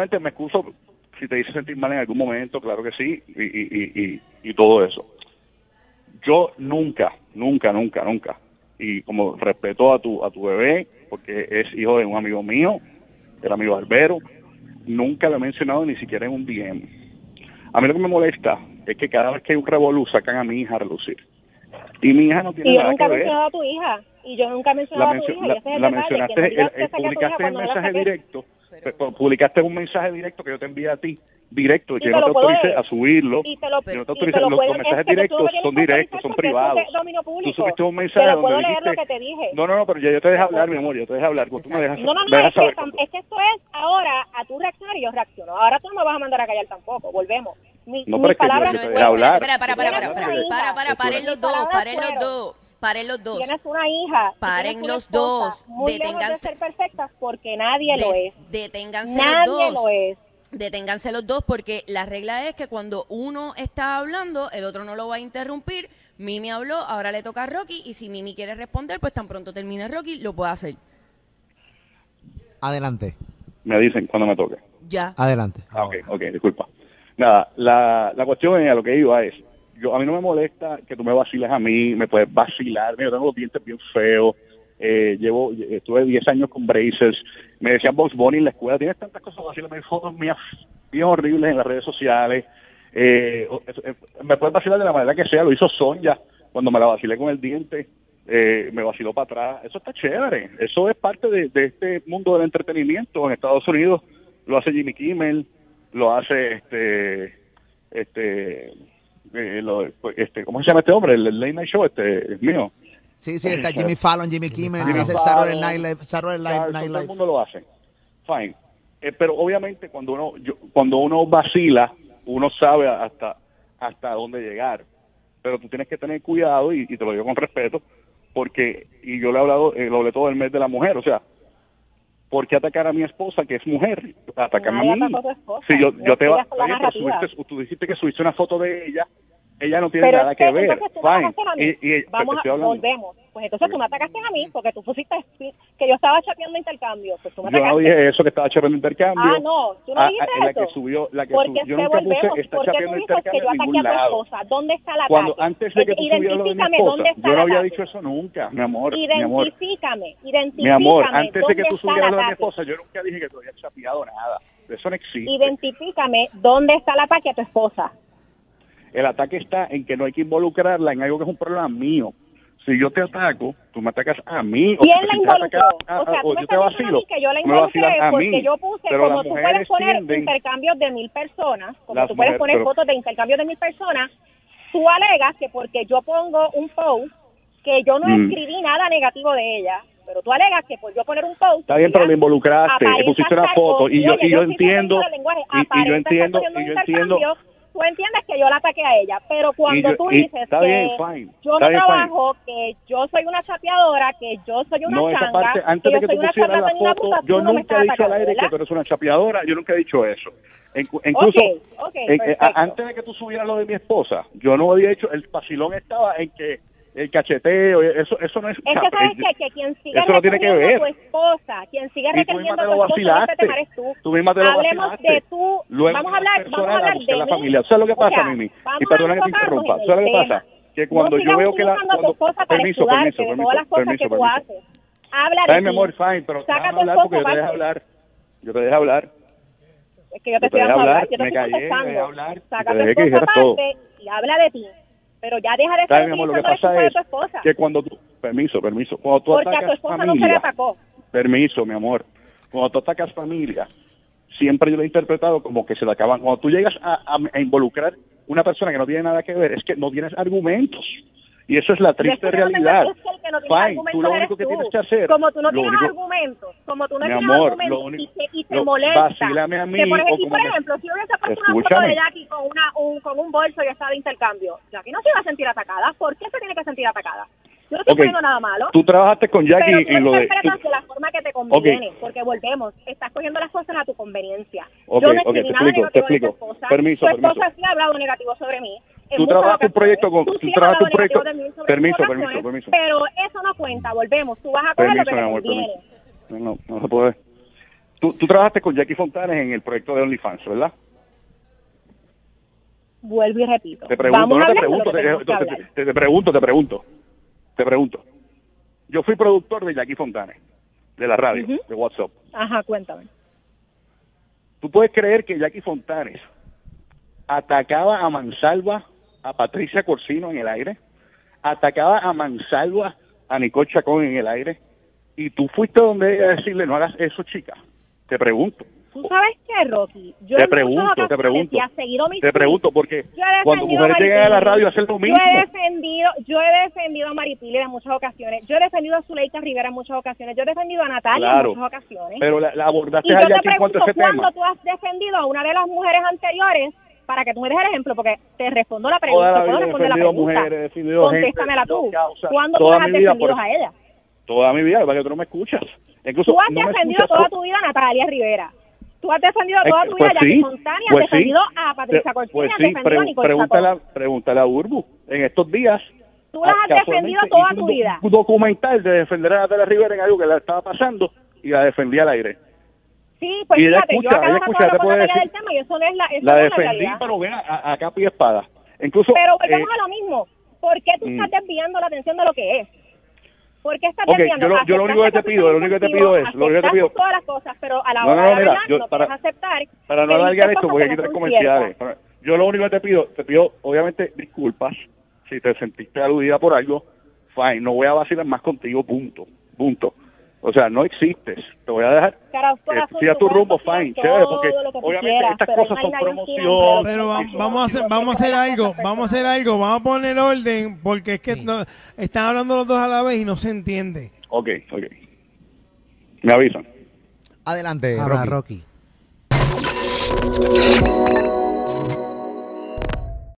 nuevamente me excuso si te hice sentir mal en algún momento, claro que sí, y todo eso. Yo nunca, y como respeto a tu bebé, porque es hijo de un amigo mío, el amigo Albero, nunca lo he mencionado ni siquiera en un DM. A mí lo que me molesta es que cada vez que hay un revolú sacan a mi hija a relucir. Y mi hija no tiene nada que ver. Y yo nunca he mencionado a tu hija. Y yo nunca he mencionado a tu hija. La mencionaste, publicaste el mensaje directo. Publicaste un mensaje directo que yo te envié a ti, directo, que yo no te autoricé a subirlo. Yo no te autoricé, los mensajes directos son directos, son privados. Tú subiste un mensaje donde dijiste... No, pero ya yo te dejé hablar, mi amor, yo te dejé hablar. Tú me dejas, es que esto es ahora a tú reaccionar y yo reacciono. Ahora tú no me vas a mandar a callar tampoco, volvemos. No, pero es que yo te dejé hablar. Paren los dos. Tienes una hija. Paren los dos. Muy lejos de ser perfectas porque nadie lo es. Deténganse los dos. Nadie lo es. Deténganse los dos porque la regla es que cuando uno está hablando, el otro no lo va a interrumpir. Mimi habló, ahora le toca a Rocky y si Mimi quiere responder, pues tan pronto termine Rocky, lo puede hacer. Adelante. Me dicen cuando me toque. Ya. Adelante. Ok, disculpa. Nada, la cuestión es a lo que iba es, a mí no me molesta que tú me vaciles a mí, me puedes vacilar, yo tengo los dientes bien feos, estuve 10 años con braces, me decían Box Bunny en la escuela, tienes tantas cosas vacilas, me fotos mías bien horribles en las redes sociales, me puedes vacilar de la manera que sea, lo hizo Sonja cuando me la vacilé con el diente, me vaciló para atrás, eso está chévere, eso es parte de este mundo del entretenimiento. En Estados Unidos lo hace Jimmy Kimmel, lo hace ¿cómo se llama este hombre? El Late Night Show, es mío. Sí, está Jimmy Fallon, Jimmy Kimmel, hace Saturday Night Live. Todo el mundo lo hace. Fine. Pero obviamente cuando uno vacila, uno sabe hasta dónde llegar. Pero tú tienes que tener cuidado, y te lo digo con respeto, porque, y yo le he hablado, lo hablé todo el mes de la mujer, o sea, ¿por qué atacar a mi esposa, que es mujer? Atacarme a mí. Si yo te va, tú dijiste que subiste una foto de ella no tiene nada que ver. Volvemos. Pues entonces tú me atacaste a mí porque tú pusiste que yo estaba chapeando intercambio. Pues tú me yo no dije eso, que estaba chapeando intercambio. Ah, no, tú no dijiste eso. La que subió, yo nunca puse está chapeando intercambio en ningún lado. ¿Dónde está la ataque? Antes de que tú subieras lo de mi esposa, yo no había dicho eso nunca, mi amor. Identifícame. Mi amor, antes de que tú subieras lo de mi esposa, yo nunca dije que tú habías chapeado nada. Eso no existe. Identifícame dónde está el ataque a tu esposa. El ataque está en que no hay que involucrarla en algo que es un problema mío. Si yo te ataco, tú me atacas a mí. ¿Quién la involucró? O yo te vacilo. Que yo la involucré porque yo puse, como tú puedes poner intercambios de 1,000 personas, como tú puedes poner fotos de intercambios de 1,000 personas, tú alegas que porque yo pongo un post, que yo no escribí nada negativo de ella, pero tú alegas que por yo poner un post... Está bien, pero le involucraste, le pusiste una foto, y yo entiendo, y yo entiendo... Tú entiendes que yo la ataqué a ella, pero cuando tú dices que yo no trabajo, que yo soy una chapeadora, que yo soy una changa, esa parte, antes de que tú pusieras la foto, yo nunca he dicho al aire que tú eres una chapeadora, yo nunca he dicho eso. Incluso, antes de que tú subieras lo de mi esposa, yo no había dicho, el vacilón estaba en que el cacheteo, eso no es... Es que sabes que quien sigue eso no tiene que ver. A tu esposa, quien sigue requiriendo a tu esposa, eres tú. Tú misma te lo Hablemos vacilaste. De tú. Luego vamos a hablar de la la familia. ¿Sabes lo que pasa, Mimi? Y perdona que te interrumpa. ¿Sabes lo que pasa? Que cuando yo veo que Permiso. Habla de ti. mi amor, fine, pero déjame hablar porque yo te dejé hablar. Yo te dejé hablar. Es que yo te estoy dejando hablar. Yo te estoy contestando. Saca tu esposa aparte y habla de ti. Pero ya deja de estar lo que pasa es tu esposa. que cuando tú... Permiso. Cuando tú porque atacas a tu esposa familia, no se le atacó. Permiso, mi amor. Cuando tú atacas familia, siempre yo lo he interpretado como que se le acaban... Cuando tú llegas a involucrar una persona que no tiene nada que ver, es que no tienes argumentos. Y eso es la triste realidad. Fine, tú lo único que tienes que hacer... Como tú no tienes argumentos, y te molesta. Vacílame a mí. Que por ejemplo, si hubiese puesto una foto de Jackie con un bolso y está de intercambio, Jackie no se iba a sentir atacada. ¿Por qué se tiene que sentir atacada? Yo no estoy poniendo nada malo. Tú trabajaste con Jackie en lo de... interpretas de la forma que te conviene, porque volvemos, estás cogiendo las cosas a tu conveniencia. Yo no escribí nada negativo de tu esposa. Permiso. Tu esposa sí ha hablado negativo sobre mí. Tú trabajas un proyecto con... Permiso. Pero eso no cuenta, volvemos. Tú vas a coger lo que te conviene. No se puede. Tú trabajaste con Jackie Fontanes en el proyecto de OnlyFans, ¿verdad? Vuelvo y repito. Te pregunto. Yo fui productor de Jackie Fontanes, de la radio, de WhatsApp. Ajá, cuéntame. ¿Tú puedes creer que Jackie Fontanes atacaba a mansalva a Patricia Corsino en el aire? Atacaba a mansalva a Nicole Chacón en el aire. Y tú fuiste donde ella a decirle, no hagas eso, chica. Te pregunto. ¿Tú sabes qué, Rocky? Yo te pregunto, porque cuando mujeres llegan a la radio a hacer lo mismo. Yo he defendido a Maripili en muchas ocasiones. Yo he defendido a Zuleika Rivera en muchas ocasiones. Yo he defendido a Natalia en muchas ocasiones. Pero la abordaste a Jackie en cuanto a ese tema. ¿Cuándo tú has defendido a una de las mujeres anteriores? Para que tú me des el ejemplo, porque te respondo la pregunta. ¿Puedo responder la pregunta? Contéstamela tú. ¿Cuándo tú has defendido a ella? Toda mi vida, para que tú no me escuchas. Incluso tú has defendido toda tu vida a Natalia Rivera. Tú has defendido toda tu vida a Jackie Fontanes, has defendido a Patricia Corsino, has defendido a Nicole Chacón. Pregúntale a Burbu. En estos días... Tú las has defendido toda tu vida. Un documental de defender a Natalia Rivera en algo que le estaba pasando y la defendí al aire. Sí, pues y fíjate, yo acabo de poner del tema y eso no es la defendí, pero ven a capa y espada. Incluso, pero volvemos a lo mismo. ¿Por qué tú estás desviando la atención de lo que es? ¿Por qué estás desviando? Yo lo único que te pido es, todas las cosas, pero a la hora de hablar no quieres aceptar. Para no alargar esto, porque aquí hay comerciales. Yo lo único que te pido, obviamente, disculpas si te sentiste aludida por algo. Fine, no voy a vacilar más contigo, punto. O sea, no existes. Te voy a dejar que sigas tu rumbo, fine, chévere, porque obviamente estas cosas son promoción. Pero vamos a hacer algo, vamos a poner orden, porque es que están hablando los dos a la vez y no se entiende. Ok. Me avisan. Adelante, Rocky.